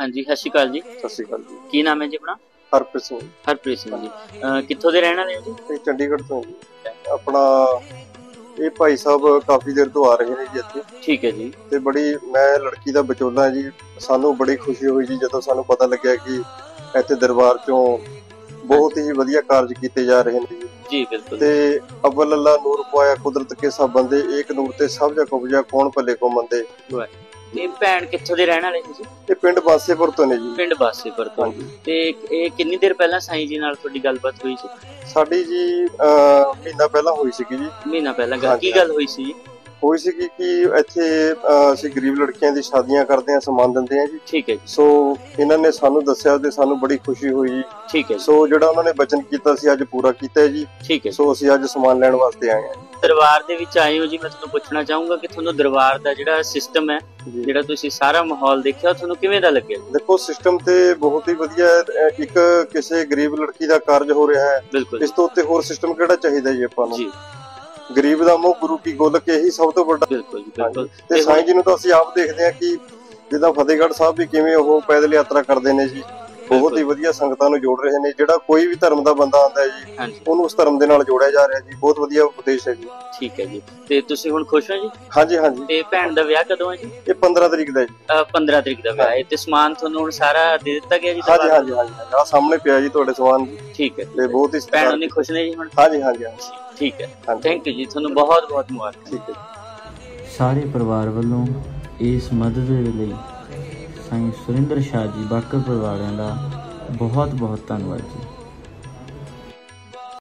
हाँ जी, सत श्री अकाल जी। सत श्री अकाल जी। की नाम है जी अपना? हरप्रीत सिंह। हरप्रीत सिंह जी। कित्थों दे रहने वाले हो जी? ਇਹ ਚੰਡੀਗੜ੍ਹ ਤੋਂ ਜੀ। ਆਪਣਾ ਇਹ ਭਾਈ ਸਾਹਿਬ ਕਾਫੀ ਦੇਰ ਤੋਂ ਆ ਰਹੇ ਨੇ ਜੀ ਇੱਥੇ ठीक है जी। ਤੇ ਬੜੀ ਮੈਂ ਲੜਕੀ ਦਾ ਵਿਚੋਲਾ ਜੀ। ਸਾਨੂੰ ਬੜੀ ਖੁਸ਼ੀ ਹੋਈ ਜੀ ਜਦੋਂ ਸਾਨੂੰ ਪਤਾ ਲੱਗਿਆ ਕਿ ਇੱਥੇ ਦਰਬਾਰ ਚੋਂ ਬਹੁਤ ਹੀ ਵਧੀਆ ਕਾਰਜ ਕੀਤੇ ਜਾ ਰਹੇ ਨੇ जी बिल्कुल। ਤੇ ਅਵਲ ਅੱਲਾ ਨੂਰ ਪਾਇਆ ਕੁਦਰਤ ਕੇ ਸਭ ਬੰਦੇ ਏਕ ਨੂਰ ਤੇ ਸਭ ਜਗ ਉਪਜਿਆ ਕੌਣ ਭਲੇ ਕੋ ਮੰਦੇ। ਤੇ ਭੈਣ ਕਿੱਥੋਂ ਦੇ ਰਹਿਣ ਵਾਲੇ ਤੁਸੀਂ? ਇਹ ਪਿੰਡ ਬਾਸੇਪੁਰ ਤੋਂ ਨੇ ਜੀ। ਪਿੰਡ ਬਾਸੇਪੁਰ ਤੋਂ। ਹਾਂਜੀ। ਤੇ ਇਹ ਕਿੰਨੀ ਦੇਰ ਪਹਿਲਾਂ ਸਾਈਂ ਜੀ ਨਾਲ ਤੁਹਾਡੀ ਗੱਲਬਾਤ ਹੋਈ ਸੀ? ਸਾਡੀ ਜੀ ਮਹੀਨਾ ਪਹਿਲਾਂ ਹੋਈ ਸੀਗੀ ਜੀ। ਮਹੀਨਾ ਪਹਿਲਾਂ ਕੀ ਗੱਲ ਹੋਈ ਸੀ ਜੀ? ਹੋਈ ਸੀਗੀ ਕਿ ਇੱਥੇ ਅਸੀਂ ਗਰੀਬ ਲੜਕੀਆਂ ਦੀ ਸ਼ਾਦੀਆਂ ਕਰਦੇ ਹਾਂ, ਸਮਾਨ ਦਿੰਦੇ ਹਾਂ ਜੀ। ਠੀਕ ਹੈ ਜੀ। ਸੋ ਇਹਨਾਂ ਨੇ ਸਾਨੂੰ ਦੱਸਿਆ ਤੇ ਸਾਨੂੰ ਬੜੀ ਖੁਸ਼ੀ ਹੋਈ ਜੀ। ਠੀਕ ਹੈ। ਸੋ ਜਿਹੜਾ ਉਹਨਾਂ ਨੇ ਵਚਨ ਕੀਤਾ ਸੀ ਅੱਜ ਪੂਰਾ ਕੀਤਾ ਜੀ। ਠੀਕ ਹੈ। ਸੋ ਅਸੀਂ ਅੱਜ ਸਮਾਨ ਲੈਣ ਵਾਸਤੇ ਆਏ ਹਾਂ। ਦਰਬਾਰ ਦੇ ਵਿੱਚ ਆਏ ਹੋ ਜੀ, ਮੈਂ ਤੁਹਾਨੂੰ ਪੁੱਛਣਾ ਚਾਹੂੰਗਾ ਕਿ ਤੁਹਾਨੂੰ ਦਰਬਾਰ ਦਾ ਜਿਹੜਾ ਸਿਸਟਮ ਹੈ, ਜਿਹੜਾ ਤੁਸੀਂ ਸਾਰਾ ਮਾਹੌਲ ਦੇਖਿਆ, ਤੁਹਾਨੂੰ ਕਿਵੇਂ ਦਾ ਲੱਗਿਆ? ਦੇਖੋ ਸਿਸਟਮ ਤੇ ਬਹੁਤ ਹੀ ਵਧੀਆ ਹੈ। ਇੱਕ ਕਿਸੇ ਗਰੀਬ ਲੜਕੀ ਦਾ ਕਾਰਜ ਹੋ ਰਿਹਾ ਹੈ, ਬਿਲਕੁਲ। ਇਸ ਤੋਂ ਉੱਤੇ ਹੋਰ ਸਿਸਟਮ ਕਿਹੜਾ ਚਾਹੀਦਾ ਜੀ ਆਪਾਂ ਨੂੰ? ਜੀ। ਗਰੀਬ ਦਾ ਮੂੰਹ ਗੁਰੂ ਕੀ ਗੋਲਕ ਇਹੀ ਸਭ ਤੋਂ ਵੱਡਾ। ਬਿਲਕੁਲ ਜੀ ਬਿਲਕੁਲ। ਤੇ ਸਾਈਂ ਜੀ ਨੂੰ ਤਾਂ ਅਸੀਂ ਆਪ ਦੇਖਦੇ ਹਾਂ ਕਿ ਜਿੱਦਾਂ ਫਤਿਹਗੜ੍ਹ ਸਾਹਿਬ ਵੀ ਕਿਵੇਂ ਉਹ ਪੈਦਲ ਯਾਤਰਾ ਕਰਦੇ ਨੇ ਜੀ। ਬਹੁਤ ਹੀ ਵਧੀਆ ਸੰਗਤਾਂ ਨੂੰ ਜੋੜ ਰਹੇ ਨੇ। ਜਿਹੜਾ ਕੋਈ ਵੀ ਧਰਮ ਦਾ ਬੰਦਾ ਆਉਂਦਾ ਹੈ ਜੀ, ਉਹਨੂੰ ਉਸ ਧਰਮ ਦੇ ਨਾਲ ਜੋੜਿਆ ਜਾ ਰਿਹਾ ਜੀ। ਬਹੁਤ ਵਧੀਆ ਉਪਦੇਸ਼ ਹੈ ਜੀ। ਠੀਕ ਹੈ ਜੀ। ਤੇ ਤੁਸੀਂ ਹੁਣ ਖੁਸ਼ ਹੋ ਜੀ? ਹਾਂਜੀ ਹਾਂਜੀ। ਤੇ ਭੈਣ ਦਾ ਵਿਆਹ ਕਦੋਂ ਹੈ ਜੀ? ਇਹ 15 ਤਰੀਕ ਦਾ ਜੀ। 15 ਤਰੀਕ ਦਾ ਵਿਆਹ ਹੈ। ਤੇ ਸਮਾਨ ਤੁਹਾਨੂੰ ਹੁਣ ਸਾਰਾ ਦੇ ਦਿੱਤਾ ਗਿਆ ਜੀ? ਹਾਂਜੀ ਹਾਂਜੀ ਹਾਂਜੀ। ਆਹ ਸਾਹਮਣੇ ਪਿਆ ਜੀ ਤੁਹਾਡੇ ਸਮਾਨ ਜੀ। ਠੀਕ ਹੈ। ਤੇ ਬਹੁਤ ਹੀ ਭੈਣ ਉਹਨੇ ਖੁਸ਼ ਨੇ ਜੀ ਹੁਣ? ਹਾਂਜੀ ਹਾਂਜੀ ਹਾਂਜੀ। ਠੀਕ ਹੈ। ਥੈਂਕ ਯੂ ਜੀ, ਤੁਹਾਨੂੰ ਬਹੁਤ ਬਹੁਤ ਮੁਬਾਰਕ। ਠੀਕ ਹੈ। ਸਾਰੇ ਪਰਿਵਾਰ ਵੱਲੋਂ ਇਸ ਮਦਦ ਦੇ ਲਈ ਸਾਈਂ ਸੁਰਿੰਦਰ ਸ਼ਾਹ ਜੀ ਬਾਕਰਪੁਰ ਵਾਲਿਆਂ ਦਾ ਬਹੁਤ ਬਹੁਤ ਧੰਨਵਾਦ ਜੀ।